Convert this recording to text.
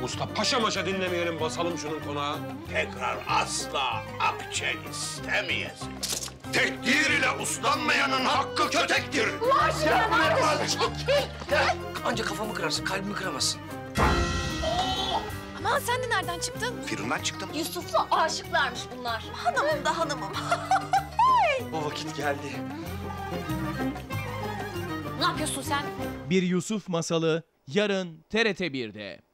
usta. Paşa maşa dinlemeyelim, basalım şunun konağı. Tekrar asla akçe istemeyesin. Tekdir ile uslanmayanın hakkı kötektir. Anca kafamı kırarsın, kalbimi kıramazsın. Aman sen de nereden çıktın? Firundan çıktım. Yusuf'la aşıklarmış bunlar. Hanımım da hanımım. O vakit geldi. Ne yapıyorsun sen? Bir Yusuf Masalı yarın TRT 1'de.